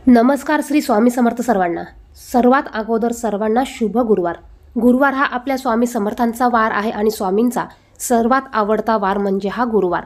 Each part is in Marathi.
नमस्कार श्री स्वामी समर्थ सर्वांना। सर्वात अगोदर सर्वांना शुभ गुरुवार। गुरुवार हा आपल्या स्वामी समर्थांचा वार आहे आणि स्वामींचा सर्वात आवडता वार म्हणजे हा गुरुवार।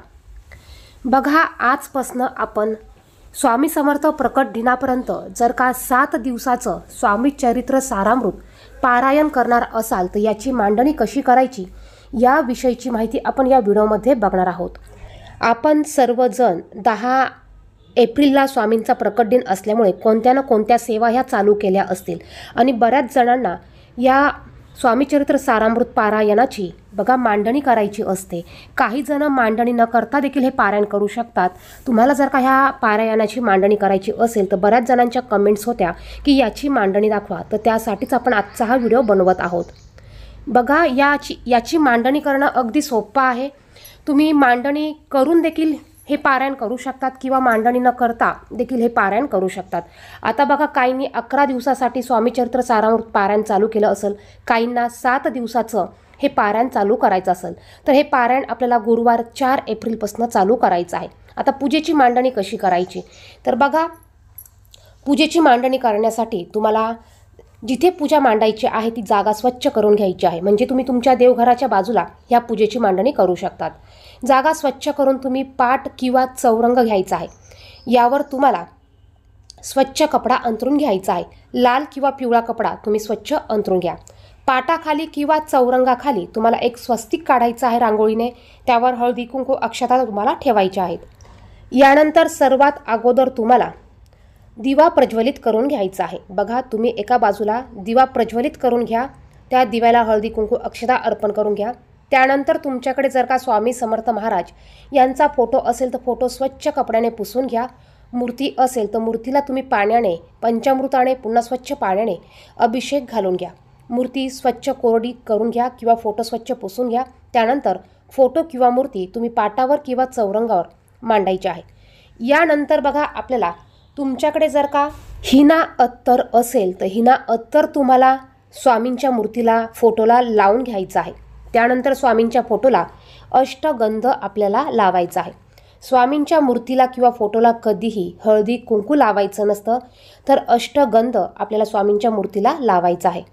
बघा, आजपासून आपण स्वामी समर्थ प्रकट दिनापर्यंत जर का 7 दिवसाचं स्वामी चरित्र सारामृत पारायण करणार असाल तर याची मांडणी कशी करायची या विषयीची माहिती आपण या व्हिडिओमध्ये बघणार आहोत। आपण सर्वजण 10 एप्रिलला स्वामींचा प्रकट दिन असल्यामुळे कोणत्या ना कोणत्या सेवा ह्या चालू केल्या असतील आणि बऱ्याच जणांना या स्वामीचरित्र सारामृत पारायणाची बघा मांडणी करायची असते। काही जण मांडणी न करता देखील हे पारायण करू शकतात। तुम्हाला जर का ह्या पारायणाची मांडणी करायची असेल तर बऱ्याच जणांच्या कमेंट्स होत्या की याची मांडणी दाखवा, तर त्यासाठीच आपण आजचा हा व्हिडिओ बनवत आहोत। बघा, याची मांडणी करणं अगदी सोपं आहे। तुम्ही मांडणी करून देखील हे पारायण करू शकतात किंवा मांडणी न करता देखील हे पारायण करू शकतात। आता बघा, काहींनी 11 दिवसासाठी स्वामीचरित्र सारामृत पारायण चालू केलं असेल, काहींना 7 दिवसाचं हे पारायण चालू करायचं असेल, तर हे पारायण आपल्याला गुरुवार 4 एप्रिलपासून चालू करायचं आहे। आता पूजेची मांडणी कशी करायची, तर बघा, पूजेची मांडणी करण्यासाठी तुम्हाला जिथे पूजा मांडायची आहे ती जागा स्वच्छ करून घ्यायची आहे। म्हणजे तुम्ही तुमच्या देवघराच्या बाजूला ह्या पूजेची मांडणी करू शकतात। जागा स्वच्छ करून तुम्ही पाट किंवा चौरंग घ्यायचा आहे। यावर तुम्हाला स्वच्छ कपडा अंथरून घ्यायचा आहे। लाल किंवा पिवळा कपडा तुम्ही स्वच्छ अंथरून घ्या। पाटाखाली किंवा चौरंगाखाली तुम्हाला एक स्वस्तिक काढायचं आहे रांगोळीने। त्यावर हळदी कुंकू अक्षता तुम्हाला ठेवायच्या आहेत। यानंतर सर्वात अगोदर तुम्हाला दिवा प्रज्वलित करून घ्यायचा आहे। बघा, तुम्ही एका बाजूला दिवा प्रज्वलित करून घ्या, त्या दिव्याला हळदी कुंकू अक्षता अर्पण करून घ्या। त्यानंतर तुमच्याकडे जर का स्वामी समर्थ महाराज यांचा फोटो असेल तर फोटो स्वच्छ कपड्याने पुसून घ्या। मूर्ती असेल तर मूर्तीला तुम्ही पाण्याने, पंचामृताने, पुन्हा स्वच्छ पाण्याने अभिषेक घालून घ्या। मूर्ती स्वच्छ कोरडी करून घ्या किंवा फोटो स्वच्छ पुसून घ्या। त्यानंतर फोटो किंवा मूर्ती तुम्ही पाटावर किंवा चौरंगावर मांडायची आहे। यानंतर बघा, आपल्याला तुमच्याकडे जर का हिना अत्तर असेल तर हिना अत्तर तुम्हाला स्वामींच्या मूर्तीला, फोटोला लावून घ्यायचं आहे। त्यानंतर स्वामींच्या फोटोला अष्टगंध आपल्याला लावायचा आहे। स्वामींच्या मूर्तीला किंवा फोटोला कधीही हळदी कुंकू लावायचं नसतं, तर अष्टगंध आपल्याला स्वामींच्या मूर्तीला लावायचा आहे।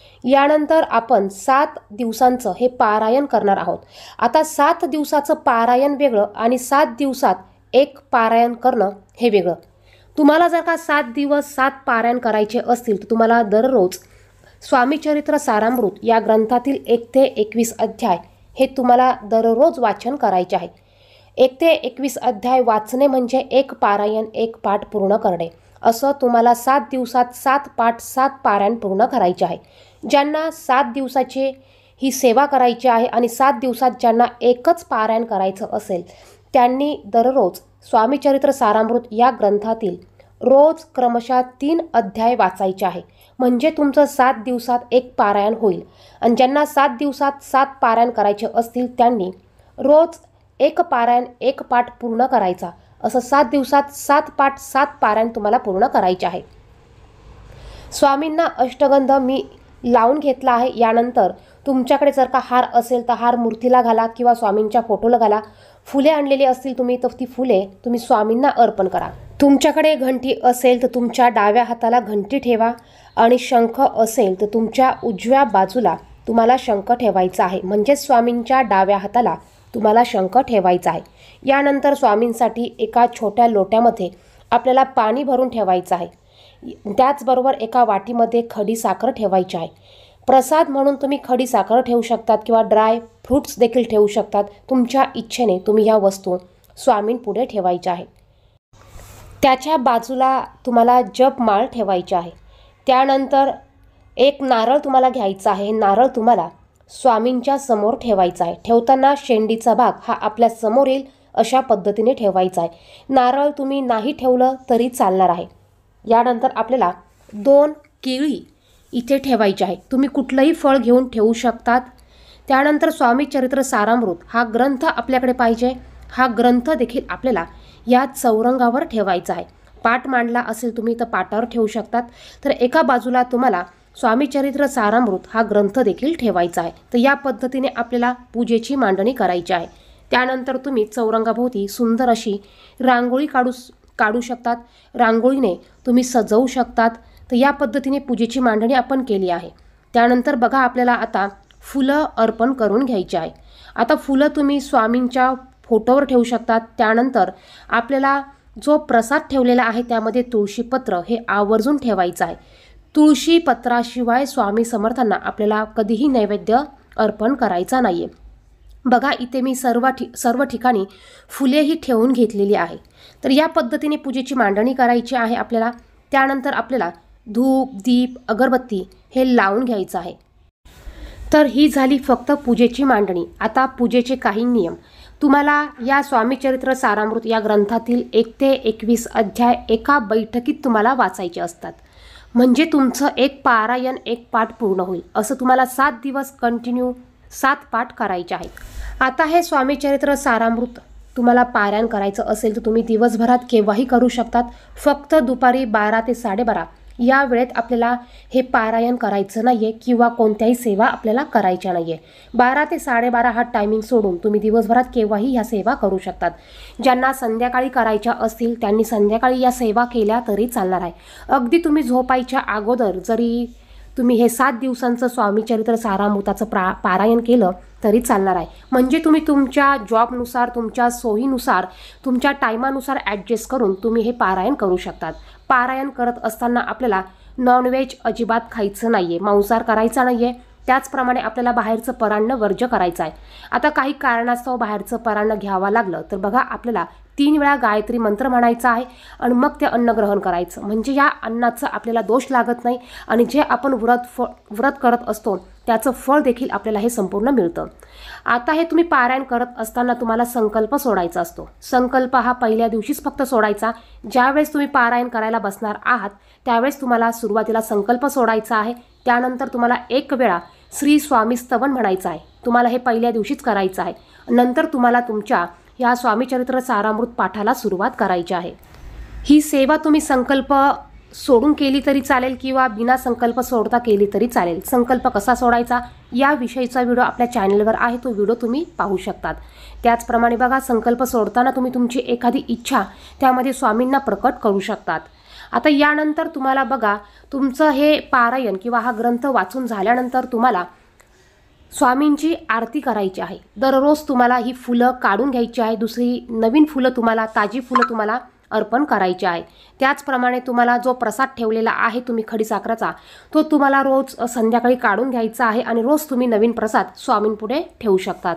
यानंतर आपण 7 दिवसांचं हे पारायण करणार आहोत। आता 7 दिवसाचं पारायण वेगळं आणि 7 दिवसात एक पारायण करणं हे वेगळं। तुम्हाला जर का 7 दिवस 7 पारायण करायचे असतील तर तुम्हाला दररोज स्वामीचरित्र सारामृत या ग्रंथातील 1 ते 21 अध्याय हे तुम्हाला दररोज वाचन करायचे आहे। 1 ते 21 अध्याय वाचणे म्हणजे एक पारायण, एक पाठ पूर्ण करणे। असं तुम्हाला 7 दिवसात 7 पाठ 7 पारायण पूर्ण करायचे आहे। ज्यांना 7 दिवसाची ही सेवा करायची आहे आणि 7 दिवसात ज्यांना एकच पारायण करायचं असेल त्यांनी दररोज स्वामीचरित्र सारामृत या ग्रंथातील रोज क्रमशः 3 अध्याय वाचायचे आहे। म्हणजे तुमचं 7 दिवसात एक पारायण होईल। आणि ज्यांना 7 दिवसात 7 पारायण करायचे असतील त्यांनी रोज एक पारायण, एक पाठ पूर्ण करायचा। असं 7 दिवसात 7 पाठ 7 पारायण तुम्हाला पूर्ण करायचे आहे। स्वामींना अष्टगंध मी लावून घेतला आहे। यानंतर तुमच्याकडे जर का हार असेल तर हार मूर्तीला घाला किंवा स्वामींच्या फोटोला घाला। फुले आणलेली असतील तुम्ही तर ती फुले तुम्ही स्वामींना अर्पण करा। तुमच्याकडे घंटी असेल तर तुमच्या डाव्या हाताला घंटी ठेवा आणि शंख असेल तर तुमच्या उजव्या बाजूला तुम्हाला शंख ठेवायचा आहे। म्हणजे स्वामींच्या डाव्या हाताला तुम्हाला शंख ठेवायचा आहे। यानंतर स्वामींसाठी एका छोट्या लोट्यामध्ये आपल्याला पाणी भरून ठेवायचं आहे। त्याचबरोबर एका वाटीमध्ये खडी साखर ठेवायची आहे। प्रसाद म्हणून तुम्ही खडी साखर ठेवू शकतात किंवा ड्राय फ्रूट्स देखील ठेवू शकतात। तुमच्या इच्छेने तुम्ही ह्या वस्तू स्वामींपुढे ठेवायच्या आहे। त्याच्या बाजूला तुम्हाला जपमाळ ठेवायची आहे। त्यानंतर एक नारळ तुम्हाला घ्यायचा आहे। नारळ तुम्हाला स्वामींच्या समोर ठेवायचा आहे। ठेवताना शेंडीचा भाग हा आपल्या समोर येईल अशा पद्धतीने ठेवायचा आहे। नारळ तुम्ही नाही ठेवलं तरी चालणार आहे। यानंतर आपल्याला 2 केळी इथे ठेवायची आहे। तुम्ही कुठलंही फळ घेऊन ठेवू शकतात। त्यानंतर स्वामीचरित्र सारामृत हा ग्रंथ आपल्याकडे पाहिजे। हा ग्रंथ देखील आपल्याला या चौरंगावर ठेवायचा आहे। पाट मांडला असेल तुम्ही तर पाटावर ठेवू शकतात। तर एका बाजूला तुम्हाला स्वामीचरित्र सारामृत हा ग्रंथ देखील ठेवायचा आहे। तर या पद्धतीने आपल्याला पूजेची मांडणी करायची आहे। त्यानंतर तुम्ही चौरंगाभोवती सुंदर अशी रांगोळी काढू शकतात, रांगोळीने तुम्ही सजवू शकतात. तर या पद्धतीने पूजेची मांडणी आपण केली आहे. त्यानंतर बघा आपल्याला आता फुलं अर्पण करून घ्यायची आहे. आता फुलं तुम्ही स्वामींच्या फोटोवर ठेवू शकतात. त्यानंतर आपल्याला जो प्रसाद ठेवलेला आहे त्यामध्ये तुळशीपत्र हे आवर्जून ठेवायचं आहे. तुळशी पत्राशिवाय स्वामी समर्थांना आपल्याला कधीही नैवेद्य अर्पण करायचा नाही आहे. बघा इथे मी सर्व ठिकाणी फुलेही ठेवून घेतलेली आहे. तर या पद्धतीने पूजेची मांडणी करायची आहे आपल्याला. त्यानंतर आपल्याला धूप, दीप, अगरबत्ती हे लावून घ्यायचं आहे. तर ही झाली फक्त पूजेची मांडणी. आता पूजेचे काही नियम तुम्हाला या स्वामीचरित्र सारामृत या ग्रंथातील 1 ते 21 अध्याय एका बैठकीत तुम्हाला वाचायचे असतात. म्हणजे तुमचं एक पारायण, एक पाठ पूर्ण होईल. असं तुम्हाला 7 दिवस कंटिन्यू 7 पाठ करायचे आहेत. आता हे स्वामीचरित्र सारामृत तुम्हाला पारायण करायचं असेल तर तुम्ही दिवसभरात केव्हाही करू शकतात. फक्त दुपारी 12 ते 12:30 या वेळेत आपल्याला हे पारायण करायचं नाही आहे किंवा कोणत्याही सेवा आपल्याला करायच्या नाही आहे. 12 ते 12:30 हा टायमिंग सोडून तुम्ही दिवसभरात केव्हाही ह्या सेवा करू शकतात. ज्यांना संध्याकाळी करायच्या असतील त्यांनी संध्याकाळी या सेवा केल्या तरी चालणार आहे. अगदी तुम्ही झोपायच्या अगोदर जरी तुम्ही हे 7 दिवसांचं स्वामीचरित्र सारामृताचं पारायण केलं तरी चालणार आहे. म्हणजे तुम्ही तुमच्या जॉबनुसार, तुमच्या सोयीनुसार, तुमच्या टायमानुसार ॲडजस्ट करून तुम्ही हे पारायण करू शकतात. पारायण करत असताना आपल्याला नॉनव्हेज अजिबात खायचं नाही आहे, मांसाहार करायचा नाही आहे. त्याचप्रमाणे आपल्याला बाहेरचं परान्न वर्ज्य करायचं आहे. आता काही कारणास्तव बाहेरचं परान्न घ्यावं लागलं तर बघा आपल्याला 3 वेळा गायत्री मंत्र म्हणायचा आहे आणि मग ते अन्न ग्रहण करायचं. म्हणजे या अन्नाचं आपल्याला दोष लागत नाही आणि जे आपण व्रत करत असतो त्याचं फळ देखील आपल्याला हे संपूर्ण मिळतं. आता हे तुम्ही पारायण करत असताना तुम्हाला संकल्प सोडायचा असतो. संकल्प हा पहिल्या दिवशीच फक्त सोडायचा. ज्यावेळेस तुम्ही पारायण करायला बसणार आहात त्यावेळेस तुम्हाला सुरुवातीला संकल्प सोडायचा आहे. त्यानंतर तुम्हाला 1 वेळा श्री स्वामी स्तवन म्हणायचं आहे. तुम्हाला हे पहिल्या दिवशीच करायचं आहे. नंतर तुम्हाला तुमच्या या स्वामीचरित्र सारामृत पाठाला सुरुवात करायची आहे. ही सेवा तुम्ही संकल्प सोडून केली तरी चालेल किंवा बिना संकल्प सोडता केली तरी चालेल. संकल्प कसा सोडायचा याविषयीचा व्हिडिओ आपल्या चॅनलवर आहे, तो व्हिडिओ तुम्ही पाहू शकतात. त्याचप्रमाणे बघा संकल्प सोडताना तुम्ही तुमची एखादी इच्छा त्यामध्ये स्वामींना प्रकट करू शकतात. आता यानंतर तुम्हाला बघा तुमचं हे पारायण किंवा हा ग्रंथ वाचून झाल्यानंतर तुम्हाला स्वामींची आरती करायची आहे. दररोज तुम्हाला ही फुलं काढून घ्यायची आहे. दुसरी नवीन फुलं तुम्हाला, ताजी फुलं तुम्हाला अर्पण करायची आहे. त्याचप्रमाणे तुम्हाला जो प्रसाद ठेवलेला आहे तुम्ही खडीसाखराचा, तो तुम्हाला रोज संध्याकाळी काढून घ्यायचा आहे आणि रोज तुम्ही नवीन प्रसाद स्वामींपुढे ठेवू शकतात.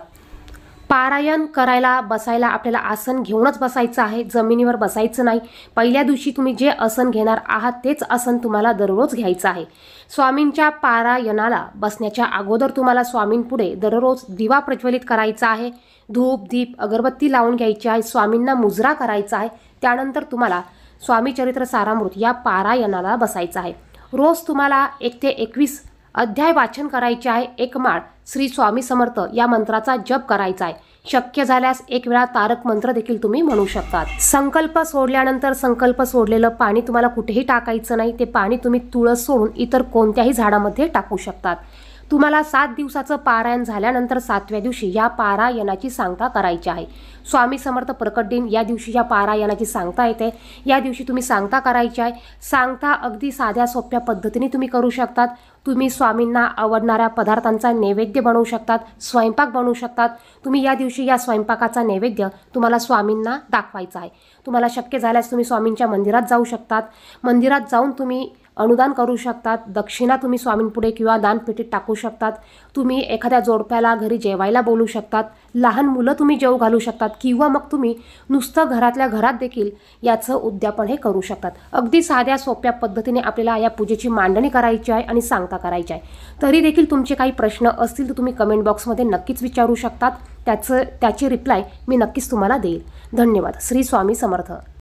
पारायण करायला बसायला आपल्याला आसन घेऊनच बसायचं आहे, जमिनीवर बसायचं नाही. पहिल्या दिवशी तुम्ही जे आसन घेणार आहात तेच आसन तुम्हाला दररोज घ्यायचं आहे. स्वामींच्या पारायणाला बसण्याच्या अगोदर तुम्हाला स्वामींपुढे दररोज दिवा प्रज्वलित करायचा आहे. धूप, दीप, अगरबत्ती लावून घ्यायची आहे. स्वामींना मुजरा करायचा आहे. त्यानंतर तुम्हाला स्वामीचरित्र सारामृत या पारायणाला बसायचं आहे. रोज तुम्हाला 1 ते 21 अध्याय वाचन करायचे आहे. 1 माळ श्री स्वामी समर्थ या मंत्राचा जप करायचा आहे. शक्य झाल्यास 1 वेळा तारक मंत्र देखील तुम्ही म्हणू शकतात. संकल्प सोडल्यानंतर संकल्प सोडलेलं पाणी तुम्हाला कुठेही टाकायचं नाही. ते पाणी तुम्ही तुळस सोडून इतर कोणत्याही झाडामध्ये टाकू शकतात. तुम्हाला 7 दिवसाचं पारायण झाल्यानंतर 7व्या दिवशी या पारायणाची सांगता करायची आहे. स्वामी समर्थ प्रकट दिन या दिवशी या पारायणाची सांगता येते. या दिवशी तुम्ही सांगता करायची आहे. सांगता अगदी साध्या सोप्या पद्धतीने तुम्ही करू शकतात. तुम्ही स्वामींना आवडणाऱ्या पदार्थांचा नैवेद्य बनवू शकतात, स्वयंपाक बनवू शकतात. तुम्ही या दिवशी या स्वयंपाकाचा नैवेद्य तुम्हाला स्वामींना दाखवायचा आहे. तुम्हाला शक्य झाल्यास तुम्ही स्वामींच्या मंदिरात जाऊ शकतात. मंदिरात जाऊन तुम्ही अनुदान करू शकतात. दक्षिणा तुम्ही स्वामींपुढे किंवा दानपेटीत टाकू शकतात. तुम्ही एखाद्या जोडप्याला घरी जेवायला बोलू शकतात. लहान मुलं तुम्ही जेवू घालू शकतात किंवा मग तुम्ही नुसतं घरातल्या घरात देखील याचं उद्यापन हे करू शकतात. अगदी साध्या सोप्या पद्धतीने आपल्याला या पूजेची मांडणी करायची आहे आणि सांगता करायची आहे. तरी देखील तुमचे काही प्रश्न असतील तर तुम्ही कमेंट बॉक्समध्ये नक्कीच विचारू शकतात. त्याची रिप्लाय मी नक्कीच तुम्हाला देईल. धन्यवाद. श्री स्वामी समर्थ.